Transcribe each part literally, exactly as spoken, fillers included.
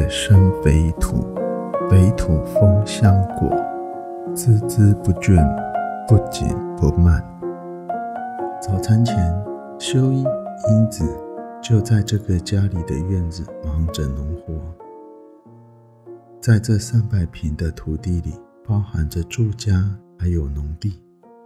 叶生肥土，肥土丰香果，孜孜不倦，不紧不慢。早餐前，修一、英子就在这个家里的院子忙着农活。在这三百平的土地里，包含着住家还有农地。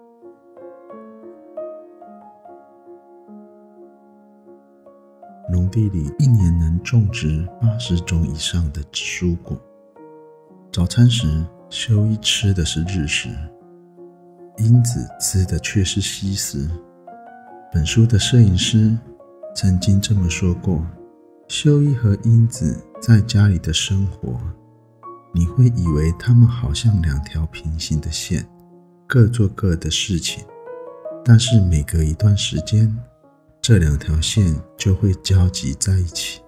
农地里一年能种植八十种以上的蔬果。早餐时，修一吃的是日食，英子吃的却是西食。本书的摄影师曾经这么说过：修一和英子在家里的生活，你会以为他们好像两条平行的线，各做各的事情，但是每隔一段时间，这两条线就会交集在一起。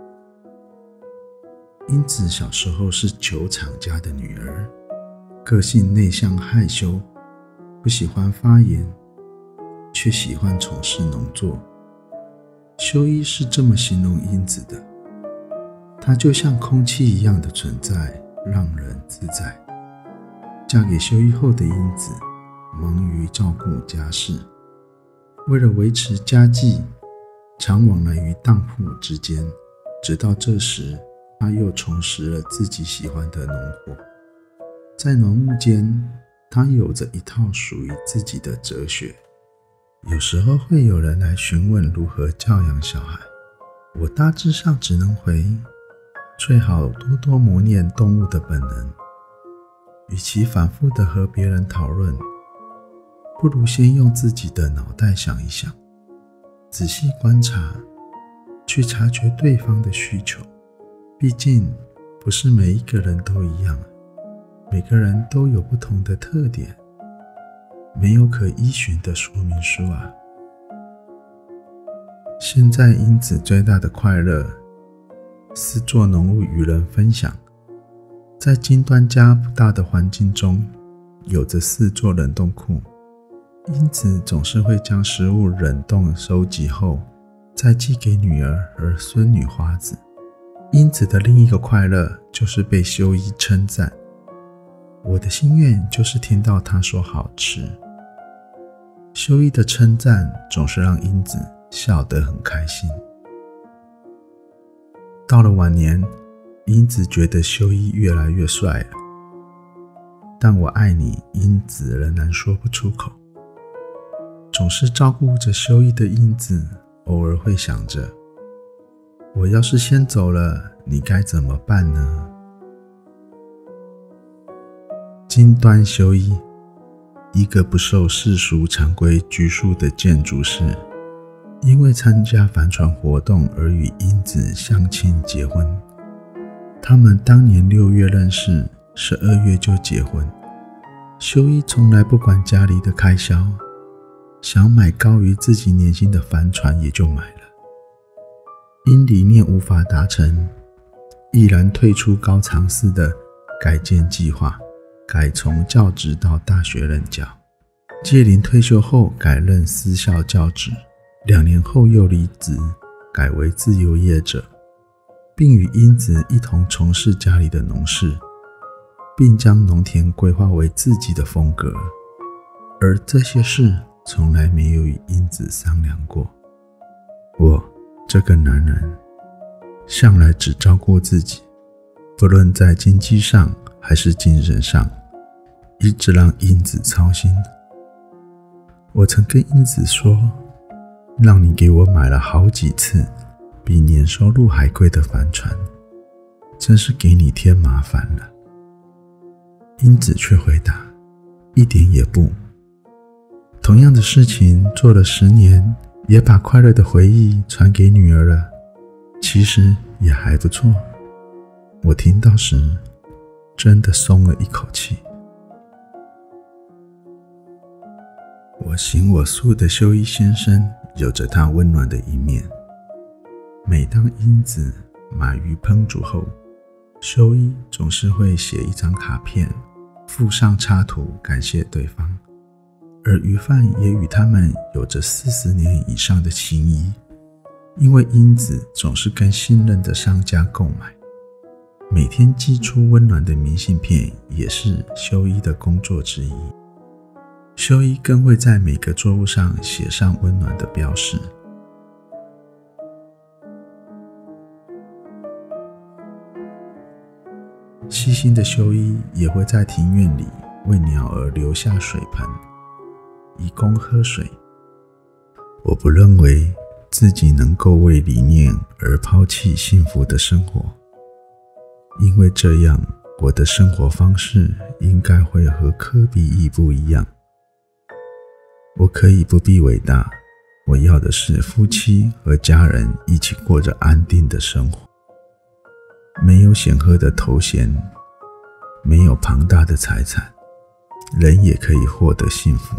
英子小时候是酒厂家的女儿，个性内向害羞，不喜欢发言，却喜欢从事农作。修一是这么形容英子的：她就像空气一样的存在，让人自在。嫁给修一后的英子忙于照顾家事，为了维持家计，常往来于当铺之间，直到这时他又重拾了自己喜欢的农活。在农务间，他有着一套属于自己的哲学。有时候会有人来询问如何教养小孩，我大致上只能回：最好多多磨练动物的本能。与其反复地和别人讨论，不如先用自己的脑袋想一想，仔细观察，去察觉对方的需求。毕竟不是每一个人都一样，每个人都有不同的特点，没有可依循的说明书啊。现在英子最大的快乐是做农务与人分享。在金端家不大的环境中，有着四座冷冻库，英子总是会将食物冷冻收集后，再寄给女儿和孙女花子。英子的另一个快乐就是被修一称赞，我的心愿就是听到她说好吃。修一的称赞总是让英子笑得很开心。到了晚年，英子觉得修一越来越帅了，但我爱你，英子仍然说不出口。总是照顾着修一的英子，偶尔会想着，我要是先走了，你该怎么办呢？金端修一，一个不受世俗常规拘束的建筑师，因为参加帆船活动而与英子相亲结婚。他们当年六月认识，十二月就结婚。修一从来不管家里的开销，想买高于自己年薪的帆船也就买了。因理念无法达成，毅然退出高长寺的改建计划，改从教职到大学任教。届龄退休后改任私校教职，两年后又离职，改为自由业者，并与英子一同从事家里的农事，并将农田规划为自己的风格。而这些事从来没有与英子商量过。我这个男人向来只照顾自己，不论在经济上还是精神上，一直让英子操心。我曾跟英子说，让你给我买了好几次比年收入还贵的帆船，真是给你添麻烦了。英子却回答，一点也不。同样的事情做了十年，也把快乐的回忆传给女儿了，其实也还不错。我听到时真的松了一口气。我行我素的修一先生有着他温暖的一面。每当英子买鱼烹煮后，修一总是会写一张卡片，附上插图感谢对方。而鱼贩也与他们有着四十年以上的情谊，因为英子总是跟信任的商家购买， 每天寄出温暖的明信片也是修一的工作之一。修一更会在每个作物上写上温暖的标识。细心的修一也会在庭院里为鸟儿留下水盆，以供喝水。我不认为自己能够为理念而抛弃幸福的生活，因为这样我的生活方式应该会和柯比意不一样。我可以不必伟大，我要的是夫妻和家人一起过着安定的生活，没有显赫的头衔，没有庞大的财产，人也可以获得幸福。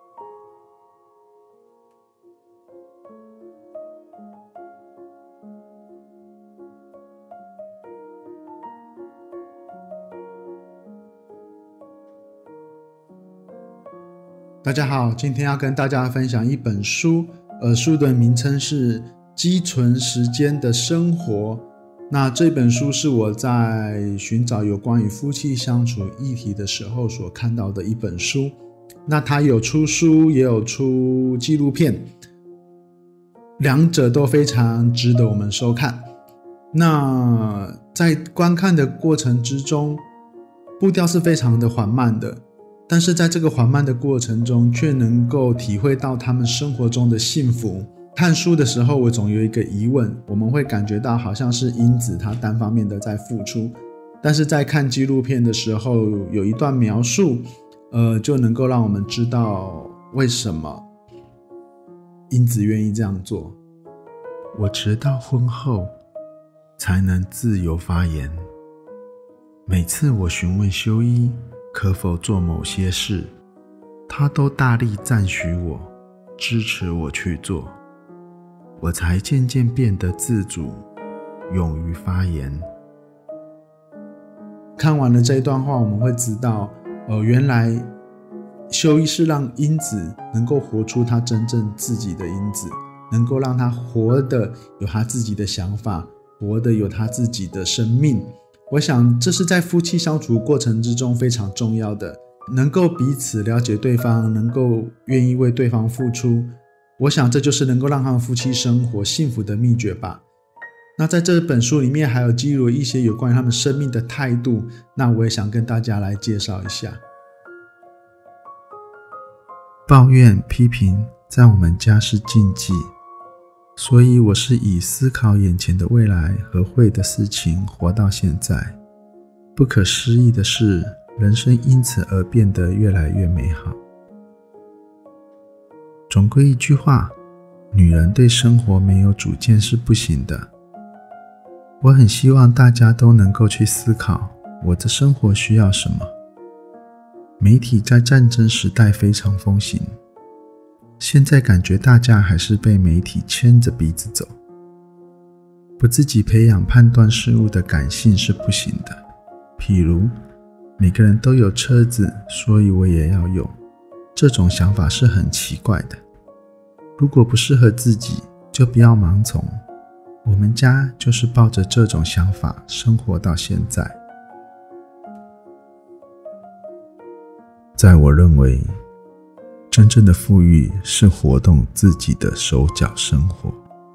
大家好，今天要跟大家分享一本书，呃，书的名称是《积存时间的生活》。那这本书是我在寻找有关于夫妻相处议题的时候所看到的一本书。那它有出书，也有出纪录片，两者都非常值得我们收看。那在观看的过程之中，步调是非常的缓慢的，但是在这个缓慢的过程中，却能够体会到他们生活中的幸福。看书的时候，我总有一个疑问，我们会感觉到好像是英子她单方面的在付出，但是在看纪录片的时候，有一段描述，呃，就能够让我们知道为什么英子愿意这样做。 我直到婚后才能自由发言。每次我询问修一可否做某些事，他都大力赞许我，支持我去做，我才渐渐变得自主，勇于发言。 看完了这一段话，我们会知道，呃，原来修一是让英子能够活出她真正自己的英子，能够让她活得有她自己的想法，活得有她自己的生命。我想这是在夫妻相处过程之中非常重要的，能够彼此了解对方，能够愿意为对方付出，我想这就是能够让他们夫妻生活幸福的秘诀吧。那在这本书里面还有记录了一些有关于他们生命的态度，那我也想跟大家来介绍一下。 抱怨批评在我们家是禁忌，所以我是以思考眼前的未来和会的事情活到现在。不可思议的是，人生因此而变得越来越美好。总归一句话，女人对生活没有主见是不行的。我很希望大家都能够去思考，我的生活需要什么。媒体在战争时代非常风行，现在感觉大家还是被媒体牵着鼻子走，不自己培养判断事物的感性是不行的。譬如，每个人都有车子，所以我也要有，这种想法是很奇怪的。如果不适合自己，就不要盲从。我们家就是抱着这种想法生活到现在。在我认为，真正的富裕是活动自己的手脚生活。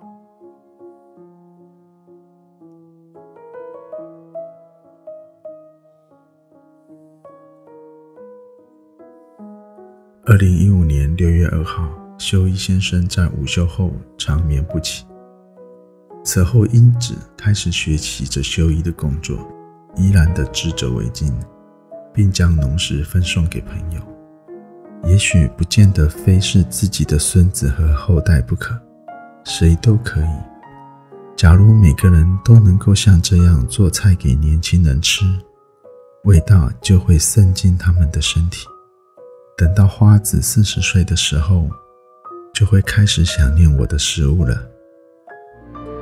二零一五年六月二号，修一先生在午休后长眠不起。此后，英子开始学习着修一的工作，依然的织着围巾，并将农时分送给朋友。也许不见得非是自己的孙子和后代不可，谁都可以。假如每个人都能够像这样做菜给年轻人吃，味道就会渗进他们的身体。等到花子四十岁的时候，就会开始想念我的食物了。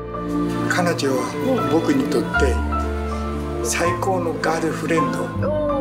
彼女は僕にとって最高のガールフレンド。